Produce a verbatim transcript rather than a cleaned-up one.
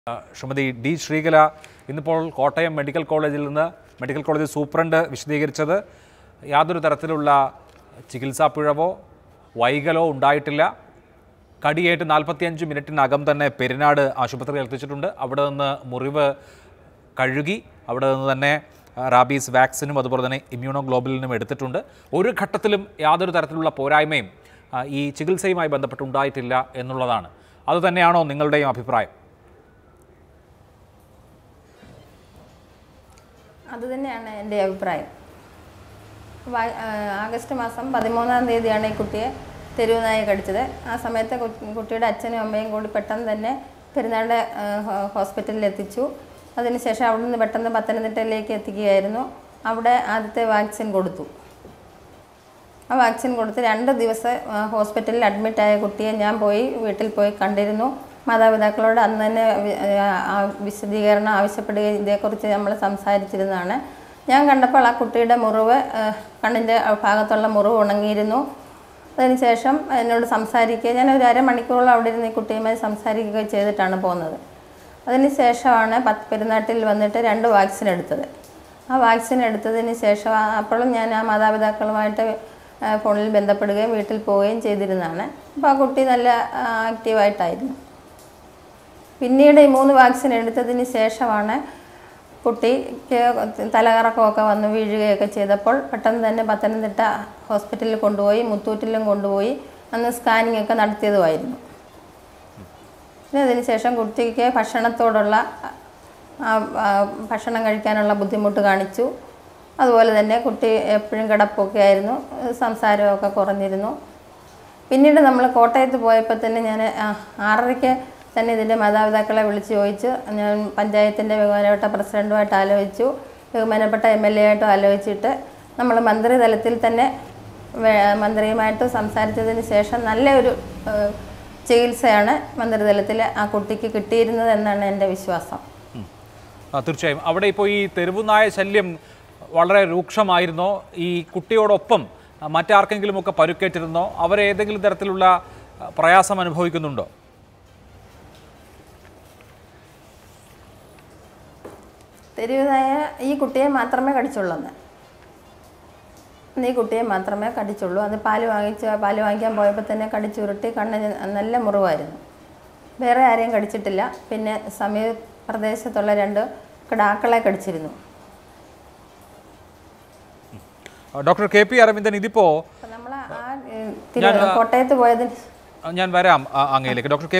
Shrimati D Sreekala ഇന്നിപ്പോൾ Kottayam medical കോളേജിൽ നിന്ന് മെഡിക്കൽ കോളേജ് സൂപ്രണ്ട് വിശദീകരിച്ചത് യാതൊരു തരത്തിലുള്ള ചികിത്സാ പിഴവോ വൈകലോ ഉണ്ടായിട്ടില്ല. കടിയേറ്റ് നാൽപ്പത്തിയഞ്ച് മിനിറ്റിനകം തന്നെ പെരിനാട് ആശുപത്രിയിൽ എത്തിച്ചിട്ടുണ്ട്. അവിടെ നിന്ന് മുറിവ് കഴുകി അവിടെ നിന്ന് തന്നെ റാബീസ് വാക്സിനും അതുപോലെ തന്നെ ഇമ്മ്യൂണോ ഗ്ലോബലിനും എടുത്തിട്ടുണ്ട്. ഒരു ഘട്ടത്തിലും യാതൊരു തരത്തിലുള്ള പോരായ്മയും ഈ ചികിത്സയുമായി ബന്ധപ്പെട്ടുണ്ടായിട്ടില്ല എന്നുള്ളതാണ്. അതുതന്നെയാണോ നിങ്ങളുടെയും അഭിപ്രായം? അതുതന്നെയാണ് എൻ്റെ അഭിപ്രായം. ആഗസ്റ്റ് മാസം പതിമൂന്നാം തീയതിയാണ് ഈ കുട്ടിയെ തെരുവ് നായ കടിച്ചത്. ആ സമയത്ത് കുട്ടിയുടെ അച്ഛനും അമ്മയും കൂടി പെട്ടെന്ന് തന്നെ പെരുന്നാട് ഹോസ്പിറ്റലിൽ എത്തിച്ചു. അതിനുശേഷം അവിടെ നിന്ന് പെട്ടെന്ന് പത്തനംതിട്ടയിലേക്ക് എത്തിക്കുകയായിരുന്നു. അവിടെ ആദ്യത്തെ വാക്സിൻ കൊടുത്തു. ആ വാക്സിൻ കൊടുത്ത് രണ്ട് ദിവസം ഹോസ്പിറ്റലിൽ അഡ്മിറ്റായ കുട്ടിയെ ഞാൻ പോയി വീട്ടിൽ പോയി കണ്ടിരുന്നു. മാതാപിതാക്കളോട് അന്ന് തന്നെ വിശദീകരണം ആവശ്യപ്പെടുകയും ഇതേക്കുറിച്ച് നമ്മൾ സംസാരിച്ചിരുന്നതാണ്. ഞാൻ കണ്ടപ്പോൾ ആ കുട്ടിയുടെ മുറിവ് കണ്ണിൻ്റെ ഭാഗത്തുള്ള മുറിവ് ഉണങ്ങിയിരുന്നു. അതിനുശേഷം എന്നോട് സംസാരിക്കുക ഞാൻ ഒരു അരമണിക്കൂറോളം അവിടെ ഇരുന്ന് ഈ കുട്ടിയുമായി സംസാരിക്കുകയും ചെയ്തിട്ടാണ് പോകുന്നത്. അതിനുശേഷമാണ് പത്ത് പെരുന്നാട്ടിൽ വന്നിട്ട് രണ്ട് വാക്സിൻ എടുത്തത്. ആ വാക്സിൻ എടുത്തതിന് ശേഷം അപ്പോഴും ഞാൻ ആ മാതാപിതാക്കളുമായിട്ട് ഫോണിൽ ബന്ധപ്പെടുകയും വീട്ടിൽ പോവുകയും ചെയ്തിരുന്നതാണ്. അപ്പോൾ ആ കുട്ടി നല്ല ആക്റ്റീവായിട്ടായിരുന്നു. പിന്നീട് ഈ മൂന്ന് വാക്സിൻ എടുത്തതിന് ശേഷമാണ് കുട്ടിക്ക് തലകറക്കമൊക്കെ വന്ന് വീഴുകയൊക്കെ ചെയ്തപ്പോൾ പെട്ടെന്ന് തന്നെ പത്തനംതിട്ട ഹോസ്പിറ്റലിൽ കൊണ്ടുപോയി മുത്തൂറ്റിലും കൊണ്ടുപോയി അന്ന് സ്കാനിങ് ഒക്കെ നടത്തിയതുമായിരുന്നു. പിന്നെ അതിന് ശേഷം കുട്ടിക്ക് ഭക്ഷണത്തോടുള്ള ഭക്ഷണം കഴിക്കാനുള്ള ബുദ്ധിമുട്ട് കാണിച്ചു. അതുപോലെ തന്നെ കുട്ടി എപ്പോഴും കിടപ്പൊക്കെ ആയിരുന്നു, സംസാരമൊക്കെ കുറഞ്ഞിരുന്നു. പിന്നീട് നമ്മൾ കോട്ടയത്ത് പോയപ്പോൾ തന്നെ ഞാൻ ആറരയ്ക്ക് തന്നെ ഇതിൻ്റെ മാതാപിതാക്കളെ വിളിച്ച് ചോദിച്ചു. ഞാൻ പഞ്ചായത്തിൻ്റെ ബഹുമാനപ്പെട്ട പ്രസിഡൻറ്റുമായിട്ട് ആലോചിച്ചു, ബഹുമാനപ്പെട്ട എം എൽ എ ആയിട്ടും ആലോചിച്ചിട്ട് നമ്മൾ മന്ത്രിതലത്തിൽ തന്നെ മന്ത്രിയുമായിട്ട് സംസാരിച്ചതിന് ശേഷം നല്ലൊരു ചികിത്സയാണ് മന്ത്രിതലത്തിൽ ആ കുട്ടിക്ക് കിട്ടിയിരുന്നത് എന്നാണ് എൻ്റെ വിശ്വാസം. തീർച്ചയായും അവിടെ ഇപ്പോൾ ഈ തെരുവുനായ ശല്യം വളരെ രൂക്ഷമായിരുന്നോ? ഈ കുട്ടിയോടൊപ്പം മറ്റാർക്കെങ്കിലുമൊക്കെ പരുക്കേറ്റിരുന്നോ? അവരേതെങ്കിലും തരത്തിലുള്ള പ്രയാസം അനുഭവിക്കുന്നുണ്ടോ? തെരുവുനായ ഈ കുട്ടിയെ മാത്രമേ കടിച്ചുള്ളൂ. ഈ കുട്ടിയെ മാത്രമേ കടിച്ചുള്ളൂ. അത് പാല് വാങ്ങിച്ച് പാല് വാങ്ങിക്കാൻ പോയപ്പോൾ തന്നെ കടിച്ചുരുട്ടി കണ്ണിന് നല്ല മുറിവായിരുന്നു. വേറെ ആരെയും കടിച്ചിട്ടില്ല. പിന്നെ സമീപ പ്രദേശത്തുള്ള രണ്ട് കിടാക്കളെ കടിച്ചിരുന്നു. ഡോക്ടർ കെ പി അരവിന്ദൻ, ഇതിപ്പോൾ നമ്മൾ ആ കോട്ടയത്ത് പോയതിന് ഞാൻ വരാം അങ്ങയിലേക്ക്. ഡോക്ടർ